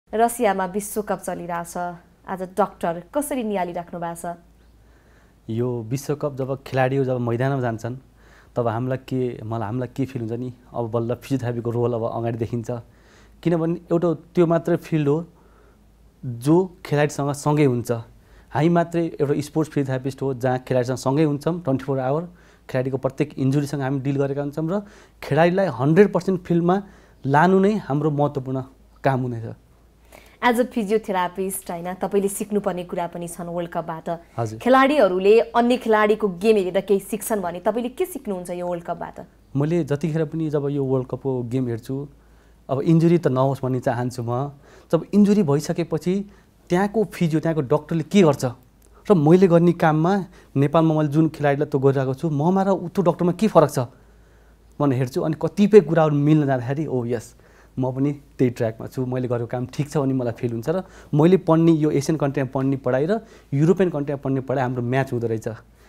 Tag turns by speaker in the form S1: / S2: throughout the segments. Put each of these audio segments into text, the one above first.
S1: रसियामा विश्वकप चलिरहेछ आज डाक्टर कसरी नियालिराख्नु भएको छ
S2: यो विश्वकप जब खेलाडीहरू जब मैदानमा जान्छन् तब हामीलाई के फिल हुन्छ नि अब बल्ल फिजियोथेरापीको रोल अब अगाडि देखिन्छ किनभने एउटा त्यो मात्रै फिल्ड हो जो खेलाडीसँग सँगै हुन्छ हामी मात्रै एउटा स्पोर्ट्स फिजियोथेरापिस्ट हो जहाँ खेलाडीसँग सँगै हुन्छौँ 24 आवर खेलाडीको प्रत्येक इन्जुरीसँग हामी डिल गरेका हुन्छौँ र खेलाडीलाई 100% फिल्डमा लानु नै हाम्रो महत्त्वपूर्ण काम हुनेछ
S1: एज अ फिजियोथेरापिस्ट हैन तपाईले सिक्नुपर्ने कुरा पनि छन् वर्ल्ड कपबाट
S2: हजुर
S1: खेलाडीहरूले अन्य खेलाडीको गेम हेरेर केही सिक्छन् भने तपाईले के सिक्नुहुन्छ यो वर्ल्ड कपबाट
S2: मैले जतिखेर पनि जब यो वर्ल्ड कपको गेम हेर्छु अब इन्जुरी त नहोस् भन्ने चाहन्छु म जब इन्जुरी भइसकेपछि त्यहाँको फिजियो त्यहाँको डाक्टरले के गर्छ र मैले गर्ने काममा नेपालमा मैले जुन खेलाडीलाई त्यो गरिरहेको छु ममा र त्यो डाक्टरमा के फरक छ भनेर हेर्छु अनि कतिपय कुराहरू मिल्न जाँदाखेरि ओ यस म पनि त्यही ट्र्याकमा छु मैले गरेको काम ठिक छ भने मलाई फिल हुन्छ र मैले पढ्ने यो एसियन कन्ट्रीमा पढ्ने पढाइ र युरोपियन कन्ट्रीमा पढ्ने पढाइ हाम्रो म्याच हुँदो रहेछ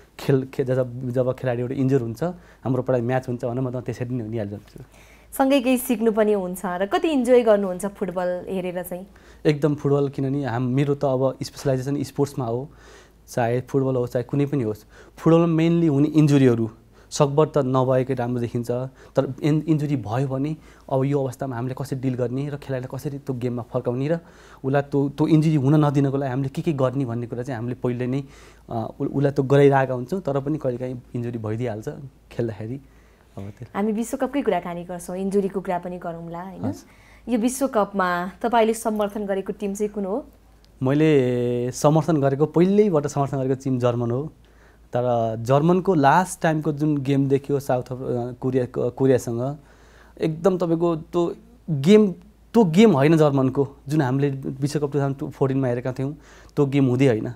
S2: जब खेलाडी एउटा इन्जुर हुन्छ हाम्रो पढाइ म्याच हुन्छ भने म त त्यसरी नै निहाल्छु
S1: सँगै केही सिक्नु पनि हुन्छ र कति इन्जोय गर्नुहुन्छ फुटबल हेरेर चाहिँ
S2: एकदम फुटबल किनभने मेरो त अब स्पेसलाइजेसन स्पोर्ट्समा हो चाहे फुटबल होस् चाहे कुनै पनि होस् फुटबलमा मेनली हुने इन्जुरीहरू सकभर त नभएकै राम्रो देखिन्छ तर इन्जुरी भयो भने अब यो अवस्थामा हामीले कसरी डिल गर्ने र खेलाडीलाई कसरी त्यो गेममा फर्काउने र उसलाई त्यो इन्जुरी हुन नदिनको लागि हामीले के गर्ने भन्ने कुरा चाहिँ हामीले पहिले नै उसलाई त्यो गराइरहेका हुन्छौँ तर पनि कहिलेकाहीँ इन्जुरी भइदिइहाल्छ खेल्दाखेरि
S1: हामी विश्वकपकै कुराकानी गर्छौँ इन्जुरीको कुरा पनि गरौँला हैन यो विश्वकपमा तपाईले समर्थन गरेको टिम चाहिँ कुन हो
S2: मैले समर्थन गरेको पहिल्यैबाट समर्थन गरेको टिम जर्मन हो तर जर्मनको लास्ट टाइमको जुन गेम देखियो साउथ कोरियासँग एकदम तपाईको त्यो गेम होइन जर्मनको जुन हामीले विश्वकप 2014मा हेरेका थियौँ त्यो गेम हुँदै होइन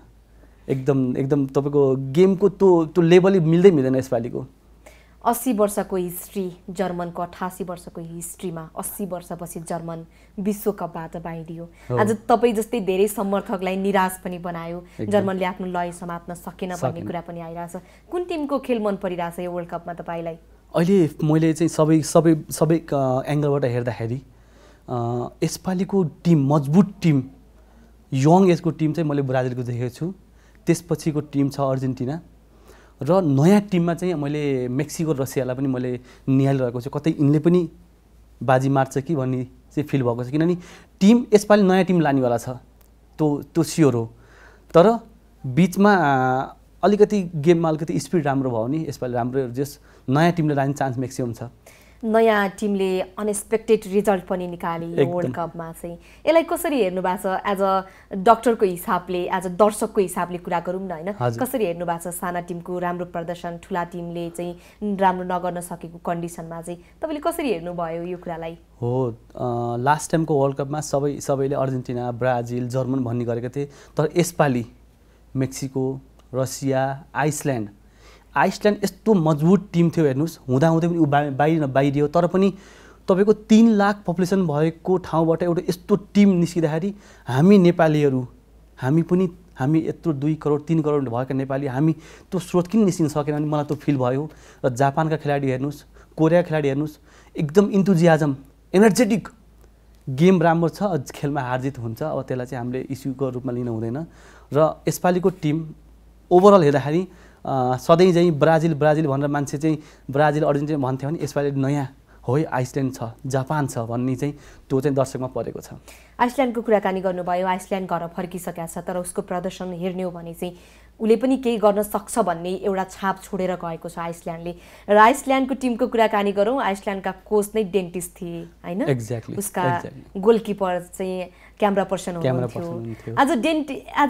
S2: एकदम तपाईको गेमको त्यो लेभलै मिल्दैन यसपालिको
S1: 80 वर्षको हिस्ट्री जर्मनको 88 वर्षको हिस्ट्रीमा 80 वर्षपछि जर्मन विश्वकपबाट बाहिरियो आज तपाई जस्तै धेरै समर्थकलाई निराश पनि बनायो जर्मनले आफ्नो लय समात्न सकेन भन्ने कुरा पनि आइराछ कुन टिमको खेल मन परिराछ यो वर्ल्ड कपमा तपाईलाई
S2: अहिले मैले चाहिँ सबै एंगलबाट हेर्दाखेरि यसपालिको टिम मजबुत टिम यङ एजको टिम चाहिँ मैले ब्राजिलको देखेको छु त्यसपछिको टिम छ अर्जेन्टिना र नयाँ टिममा चाहिँ मैले मेक्सिको रसियालाई पनि मैले निहालिरहेको छु कतै यिनले पनि बाजी मार्छ कि भन्ने चाहिँ फिल भएको छ किनभने टिम यसपालि नयाँ टिम लानेवाला छ त्यो स्योर हो तर बिचमा अलिकति गेममा अलिकति स्पिड राम्रो भयो भने यसपालि राम्रो जस नयाँ टिमले लाने चान्स मेक्सिमम छ
S1: नयाँ टिमले अनएक्सपेक्टेड रिजल्ट पनि निकाल्यो यो वर्ल्ड कपमा चाहिँ यसलाई कसरी हेर्नु भएको छ एज अ डाक्टरको हिसाबले एज अ दर्शकको हिसाबले कुरा गरौँ न हैन कसरी हेर्नु भएको छ साना टिमको राम्रो प्रदर्शन ठुला टिमले चाहिँ राम्रो नगर्न सकेको कन्डिसनमा चाहिँ तपाईले कसरी हेर्नु भयो यो कुरालाई
S2: हो लास्ट टाइमको वर्ल्ड कपमा सबैले अर्जेन्टिना ब्राजिल जर्मन भन्ने गरेका थिए तर यसपालि मेक्सिको रसिया आइसल्यान्ड यस्तो मजबुत टिम थियो हेर्नुस् हुँदाहुँदै पनि बाहिरियो तर पनि तपाईको 3 लाख पपुलेसन भएको ठाउँबाट एउटा यस्तो टिम निस्किँदाखेरि हामी नेपालीहरू हामी यत्रो 2 करोड 3 करोड भएका नेपाली हामी त्यो स्रोत किन निस्किन सकेन भने मलाई त्यो फिल भयो र जापानका खेलाडी हेर्नुस् कोरियाका खेलाडी हेर्नुस् एकदम इन्थुजियाजम एनर्जेटिक गेम राम्रो छ खेलमा हारजित हुन्छ अब त्यसलाई चाहिँ हामीले इस्युको रूपमा लिन हुँदैन र यसपालिको टिम ओभरअल हेर्दाखेरि सधैँ चाहिँ ब्राजिल भनेर मान्छे चाहिँ ब्राजिल अर्जेन्टिना भन्थ्यो भने यसपालि नयाँ हो आइसल्यान्ड छ जापान छ भन्ने चाहिँ त्यो चाहिँ दर्शकमा परेको छ
S1: आइसल्यान्डको कुराकानी गर्नुभयो आइसल्यान्ड घर फर्किसकेको छ तर उसको प्रदर्शन हेर्ने हो भने चाहिँ उले पनि केही गर्न सक्छ भन्ने एउटा छाप छोडेर गएको छ आइसल्यान्डले र आइसल्यान्डको टिमको कुराकानी गरौँ आइसल्यान्डका कोच नै डेन्टिस्ट थिए हैन उसका गोलकिपर चाहिँ क्यामेरा पर्सन हुनुहुन्थ्यो आज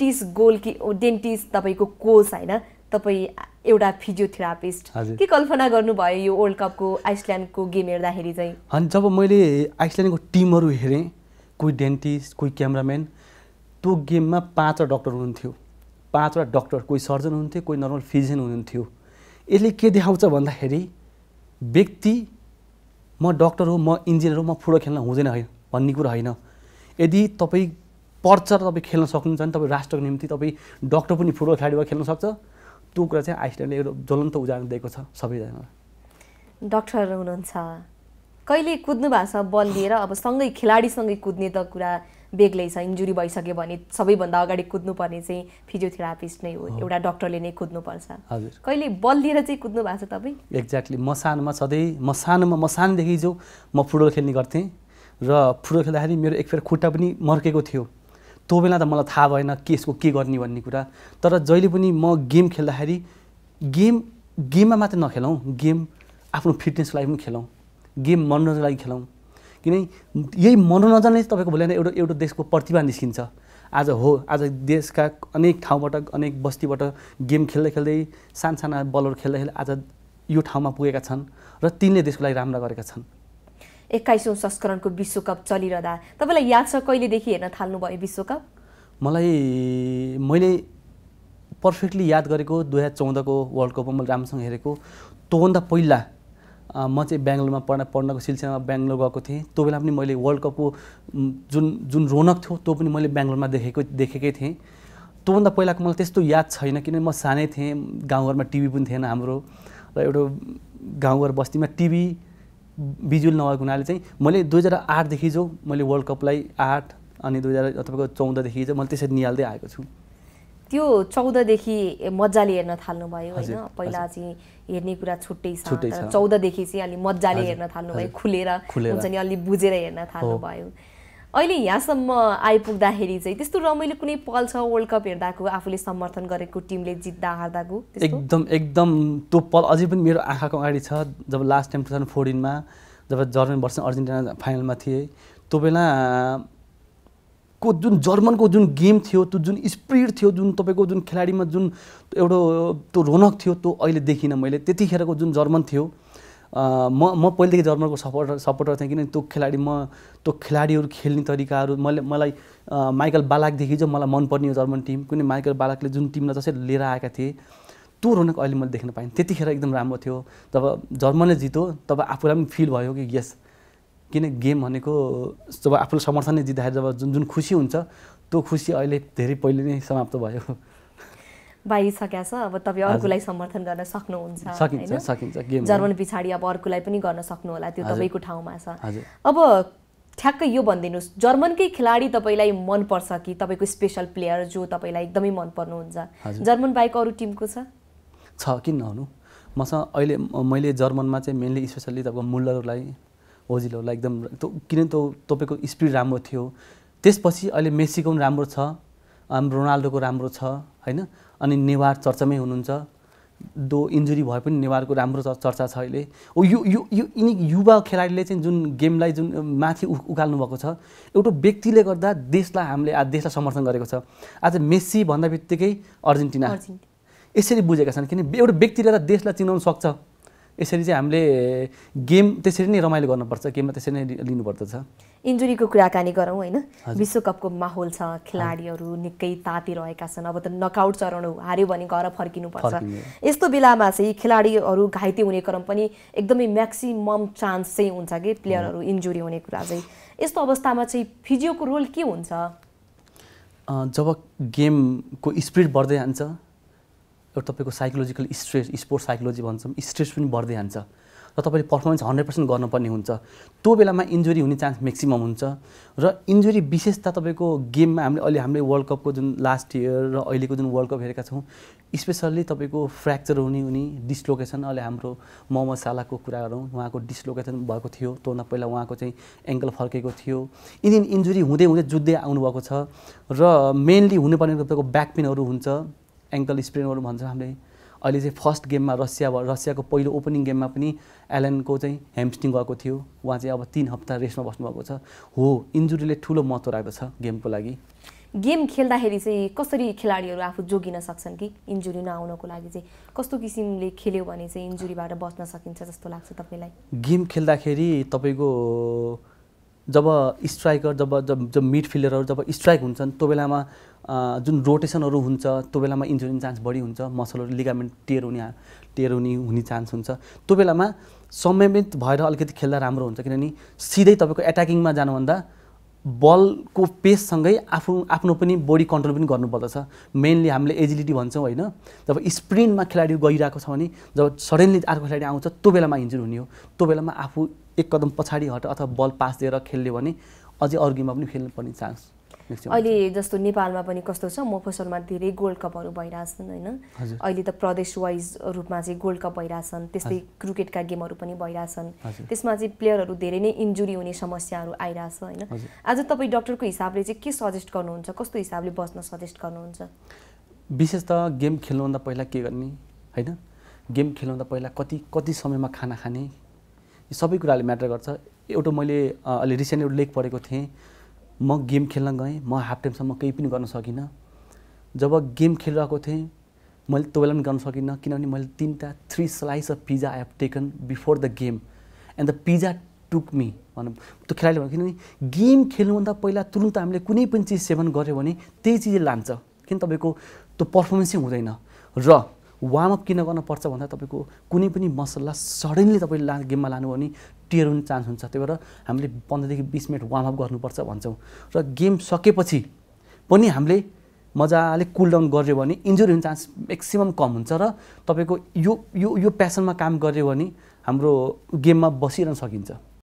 S1: डेन्टिस्ट तपाईको कोच हैन तपाई एउटा फिजियोथेरापिस्ट के कल्पना गर्नुभयो यो वर्ल्ड कपको आइसल्यान्डको गेम हेर्दाखेरि चाहिँ
S2: अनि जब मैले आइसल्यान्डको टिमहरू हेरेँ कोही डेन्टिस्ट कोही क्यामेराम्यान त्यो गेममा 5 डाक्टर हुनुहुन्थ्यो 5 डाक्टर कोही सर्जन हुनुहुन्थ्यो कोही नर्मल फिजिशियन हुनुहुन्थ्यो यसले के देखाउँछ भन्दाखेरि व्यक्ति म डाक्टर हो म इन्जिनियर हो म फुटबल खेल्न हुँदैन भन्ने कुरा होइन यदि तपाई पर्छ र तपाई खेल्न सक्नुहुन्छ भने तपाई राष्ट्रको निम्ति तपाई डाक्टर पनि फुटबल खेलाडी भएर खेल्न सक्छ त्यो कुरा चाहिँ आइसल्यान्डले एउटा ज्वलन्त उदाहरण दिएको छ सबैजनालाई
S1: डाक्टर हुनुहुन्छ कहिले कुद्नु भएको छ बल लिएर अब सँगै खेलाडीसँगै कुद्ने त कुरा बेग्लै छ। इन्जुरी भइसक्यो भने सबैभन्दा अगाडि कुद्नुपर्ने चाहिँ फिजियोथेरापिस्ट नै हो, एउटा डक्टरले नै कुद्नुपर्छ।
S2: हजुर,
S1: कहिले बल लिएर चाहिँ कुद्नु भएको छ तपाईँ?
S2: एक्ज्याक्टली। म सानोदेखि जो म फुटबल खेल्ने गर्थेँ र फुटबल खेल्दाखेरि मेरो एकफेर खुट्टा पनि मर्केको थियो। त्यो बेला त मलाई थाहा भएन के यसको के गर्ने भन्ने कुरा। तर जहिले पनि म गेम खेल्दाखेरि गेममा मात्रै नखेलौँ, गेम आफ्नो फिटनेसको लागि पनि खेलौँ, गेम मनोरञ्जनको लागि खेलौँ। किनकि यही मनोरञ्जनले तपाईँको भोलि एउटा देशको प्रतिभा निस्किन्छ। आज देशका अनेक ठाउँबाट, अनेक बस्तीबाट गेम खेल्दै खेल्दै साना बलहरू खेल्दै आज यो ठाउँमा पुगेका छन् र तिनले देशको लागि राम्रो गरेका छन्।
S1: 21औं संस्करणको विश्वकप चलिरहँदा तपाईँलाई याद छ कहिलेदेखि हेर्न थाल्नुभयो विश्वकप?
S2: मैले पर्फेक्टली याद गरेको 2014 को वर्ल्ड कपमा मैले राम्रोसँग हेरेको। त्योभन्दा पहिला म चाहिँ बेङ्गलोरमा पढ्नको सिलसिलामा बेङ्गलोर गएको थिएँ। त्यो बेला पनि मैले वर्ल्ड कपको जुन रौनक थियो त्यो पनि मैले बेङ्गलोरमा देखेकै थिएँ। त्योभन्दा पहिलाको मलाई त्यस्तो याद छैन, किनभने म सानै थिएँ, गाउँघरमा टिभी पनि थिएन हाम्रो, र एउटा गाउँघर बस्तीमा टिभी भिजुअल नभएको हुनाले चाहिँ मैले 2008देखि जो मैले वर्ल्ड कपलाई 8 अनि 2014देखि चाहिँ मैले त्यसरी निहाल्दै आएको छु।
S1: त्यो 14देखि मजाले हेर्न थाल्नुभयो होइन? पहिला चाहिँ हेर्ने कुरा छुट्टै छ, तर 14देखि चाहिँ अलि मजाले हेर्न थाल्नुभयो, खुलेर हुन्छ नि, अलि बुझेर हेर्न थाल्नुभयो। अहिले यहाँसम्म आइपुग्दाखेरि चाहिँ त्यस्तो रमाइलो कुनै पल छ वर्ल्ड कप हेर्दाको, आफूले समर्थन गरेको टिमले जित्दा हार्दाको?
S2: एकदम त्यो पल अझै पनि मेरो आँखाको अगाडि छ। जब लास्ट टाइम 2014मा जब जर्मनी वर्ष अर्जेन्टिना फाइनलमा थिए, त्यो बेला को जुन जर्मनको जुन गेम थियो, त्यो जुन स्पिरिट थियो, जुन तपाईँको जुन खेलाडीमा जुन एउटा त्यो रौनक थियो, त्यो अहिले देखिनँ मैले। त्यतिखेरको जुन जर्मन थियो, म पहिलेदेखि जर्मनको सपोर्टर थिएँ, किनभने त्यो खेलाडीहरू खेल्ने तरिकाहरू मलाई माइकल बालाकदेखि चाहिँ मलाई मनपर्ने हो जर्मन टिम। किनभने माइकल बालाकले जुन टिमलाई जसरी लिएर आएका थिए त्यो रौनक अहिले मैले देख्न पाएँ। त्यतिखेर एकदम राम्रो थियो। जब जर्मनले जित्यो तब आफूलाई पनि फिल भयो कि यस, किन गेम भनेको जब आफूले समर्थनले जित्दाखेरि जब जुन खुसी हुन्छ त्यो खुसी अहिले धेरै पहिले नै समाप्त भयो,
S1: बाहिरिसकेको छ। अब तपाईँ अर्कोलाई समर्थन गर्न सक्नुहुन्छ,
S2: सकिन्छ।
S1: जर्मन पछाडि अब अर्कोलाई पनि गर्न सक्नु होला, त्यो तपाईँको ठाउँमा छ। अब ठ्याक्कै यो भनिदिनुहोस्, जर्मनकै खेलाडी तपाईँलाई मनपर्छ कि तपाईँको स्पेसल प्लेयर जो तपाईँलाई एकदमै मन पर्नुहुन्छ? जर्मन बाहेक अरू टिमको छ?
S2: किन नहुनु। मसँग अहिले मैले जर्मनमा चाहिँ मेनली स्पेसल्ली तपाईँको मुल्लरलाई, ओजिलहरूलाई एकदम किनभने तपाईँको स्पिड राम्रो थियो। त्यसपछि अहिले मेसीको पनि राम्रो छ, रोनाल्डोको राम्रो छ होइन, अनि नेवार चर्चामै हुनुहुन्छ। इन्जुरी भए पनि नेवारको राम्रो चर्चा छ अहिले। यिनी युवा खेलाडीले चाहिँ जुन गेमलाई जुन माथि उकाल्नु भएको छ, एउटा व्यक्तिले गर्दा हामीले देशलाई समर्थन गरेको छ। आज मेसी भन्दा बित्तिकै अर्जेन्टिना यसरी बुझेका छन्, किन एउटा व्यक्तिले गर्दा देशलाई चिनाउन सक्छ। यसरी चाहिँ हामीले गेम त्यसरी नै रमाइलो गर्नुपर्छ, गेममा त्यसरी नै लिनुपर्दछ।
S1: इन्जुरीको कुराकानी गरौँ होइन? विश्वकपको माहौल छ, खेलाडीहरू निकै तातिरहेका छन्। अब त नकआउट चरण हो, हार्यो भने घर फर्किनुपर्छ। यस्तो बेलामा चाहिँ खेलाडीहरू घाइते हुने क्रम पनि एकदमै म्याक्सिमम चान्स चाहिँ हुन्छ कि प्लेयरहरू इन्जुरी हुने कुरा चाहिँ। यस्तो अवस्थामा चाहिँ फिजियोको रोल के हुन्छ?
S2: जब गेमको स्पिड बढ्दै जान्छ, एउटा तपाईँको साइकोलोजिकल स्ट्रेस, स्पोर्ट्स साइकोलोजी भन्छौँ, स्ट्रेस पनि बढ्दै जान्छ र तपाईँले पर्फर्मेन्स 100% गर्नुपर्ने हुन्छ। त्यो बेलामा इन्जुरी हुने चान्स म्याक्सिमम हुन्छ। र इन्जुरी विशेषता तपाईँको गेममा हामीले वर्ल्ड कपको जुन लास्ट इयर र अहिलेको जुन वर्ल्ड कप हेरेका छौँ, स्पेसल्ली तपाईँको फ्र्याक्चर हुने डिस्लोकेसन। अहिले हाम्रो मोहम्मद सालाको कुरा गरौँ, उहाँको डिस्लोकेसन भएको थियो। त्योभन्दा पहिला उहाँको चाहिँ एङ्कल फर्केको थियो। यिनी इन्जुरी हुँदै जुत्दै आउनुभएको छ र मेनली हुनुपर्ने तपाईँको ब्याक पेनहरू हुन्छ, एङ्कल स्प्रेनहरू भन्छ हामीले। अहिले चाहिँ फर्स्ट गेममा रसियाको पहिलो ओपनिङ गेममा पनि एलेनको चाहिँ ह्यामस्ट्रिङ गएको थियो। उहाँ चाहिँ अब 3 हप्ता रेस्टमा बस्नुभएको छ। इन्जुरीले ठुलो महत्त्व राख्दछ गेमको लागि।
S1: गेम खेल्दाखेरि चाहिँ कसरी खेलाडीहरू आफू जोगिन सक्छन् कि इन्जुरी नआउनको लागि चाहिँ कस्तो किसिमले खेल्यो भने चाहिँ इन्जुरीबाट बच्न सकिन्छ जस्तो लाग्छ तपाईँलाई?
S2: गेम खेल्दाखेरि तपाईँको जब स्ट्राइकर जब मिडफिल्डरहरू जब स्ट्राइक हुन्छन् त्यो बेलामा जुन रोटेसनहरू हुन्छ त्यो बेलामा इन्जुरी हुने चान्स बढी हुन्छ। मसलहरू लिगामेन्ट टेयर हुने चान्स हुन्छ। त्यो बेलामा संयमित भएर अलिकति खेल्दा राम्रो हुन्छ, किनभने सिधै तपाईँको एट्याकिङमा जानुभन्दा बलको पेससँगै आफ्नो पनि बडी कन्ट्रोल पनि गर्नुपर्दछ। मेनली हामीले एजिलिटी भन्छौँ होइन, जब स्प्रिन्टमा खेलाडी गइरहेको छ भने जब सडनली अर्को खेलाडी आउँछ त्यो बेलामा इन्जुरी हुने हो। त्यो बेलामा आफू एक कदम पछाडि हट अथवा बल पास दिएर खेल्यो भने अझै अरू गेममा पनि खेल्नुपर्ने चान्स
S1: अहिले जस्तो नेपालमा पनि कस्तो छ मफसलमा धेरै गोल्ड कपहरू भइरहेछन् होइन अहिले त प्रदेश वाइज रूपमा चाहिँ गोल्ड कप भइरहेछन् त्यस्तै क्रिकेटका गेमहरू पनि भइरहेछन् त्यसमा चाहिँ प्लेयरहरू धेरै नै इन्जुरी हुने समस्याहरू आइरहेछ होइन आज तपाईँ डक्टरको हिसाबले चाहिँ के सजेस्ट गर्नुहुन्छ कस्तो हिसाबले बस्न सजेस्ट गर्नुहुन्छ
S2: विशेष त गेम खेल्नुभन्दा पहिला के गर्ने होइन गेम खेल्नुभन्दा पहिला कति समयमा खाना खाने यो सबै कुराले म्याटर गर्छ एउटा मैले अहिले रिसेन्ट एउटा लेख पढेको थिएँ म गेम खेल्न गएँ म हाफ टाइमसम्म केही पनि गर्न सकिनँ जब गेम खेलिरहेको थिएँ मैले त्यो बेला पनि गर्न सकिनँ किनभने मैले 3 slice of pizza I have taken before the game and the pizza took me भनौँ त्यो खेलाडीले भन्यो किनभने गेम खेल्नुभन्दा पहिला तुरुन्त हामीले कुनै पनि चिज सेवन गऱ्यो भने त्यही चिजले लान्छ किन तपाईँको त्यो पर्फर्मेन्सै हुँदैन र वार्मअप किन गर्नुपर्छ भन्दा तपाईँको कुनै पनि मसला सडनली तपाईँले गेममा लानु भने टियर हुने चान्स हुन्छ त्यही भएर हामीले 15 देखि 20 मिनट वार्मअप गर्नुपर्छ भन्छौँ र गेम सकेपछि पनि हामीले मजाले कुल डाउन गर्यो भने इन्जुरी हुने चान्स म्याक्सिमम कम हुन्छ र तपाईँको यो प्यासनमा काम गर्यो भने हाम्रो गेममा बसिरहन सकिन्छ